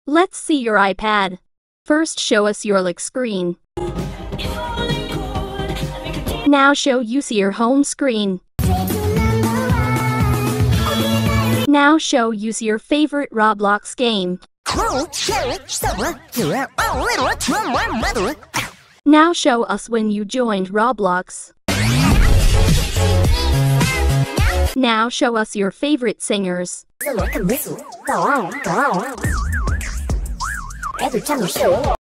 Let's see your iPad. First show us your lock screen. Now show us your home screen. Now show us your favorite Roblox game. Now show us when you joined Roblox. Now show us your favorite singers. Every time you show